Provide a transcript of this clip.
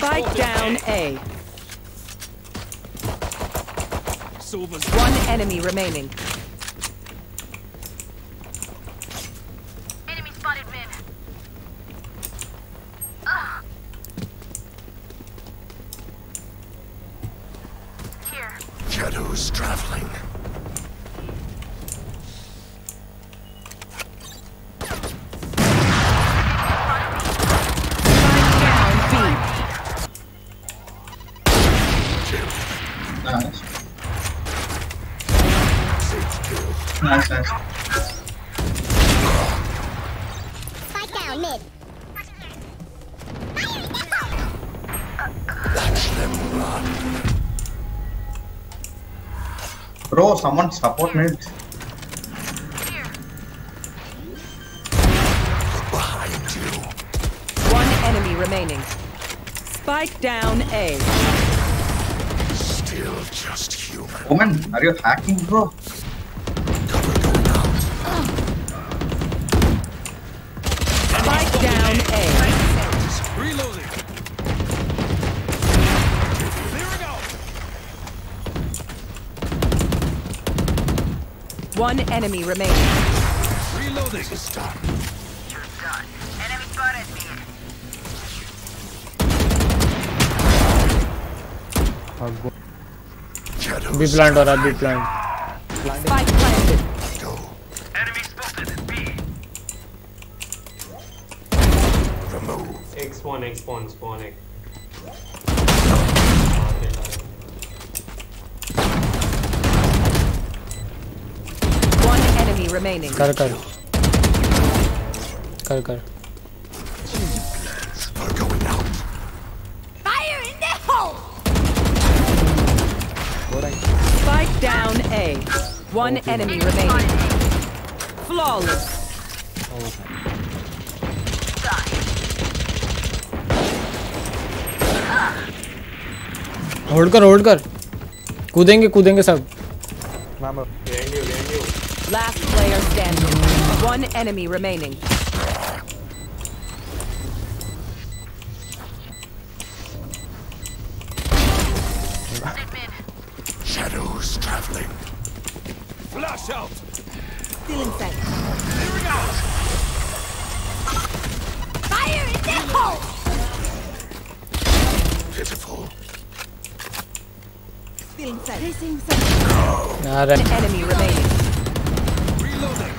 Spike down A. One enemy remaining. Enemy spotted mid. Here. Shadows traveling. Nice. Nice, nice. Spike down mid. Watch them run. Bro, someone support me. Here. Behind you. One enemy remaining. Spike down A. Still just human. Woman, are you hacking, bro? Cover going out. Spike down A. Reloading. Clearing out. One enemy remaining. Reloading. This is done. You're done. Enemy spotted mid. Shadows. B plant or B plant. Spike planted. Go. Enemy spotted B. Remove. Egg spawn, egg spawn, spawn egg. One enemy remaining. कर कर We're going out. Fire in the hole. Spike down A. One enemy remaining. Flawless. Hold कर कूदेंगे सब Behind you. Last player standing. One enemy remaining. Shadows traveling. Flash out. Still inside. Clearing out. Fire in the hole. Pitiful. Still inside. यार One enemy remaining. Reloading.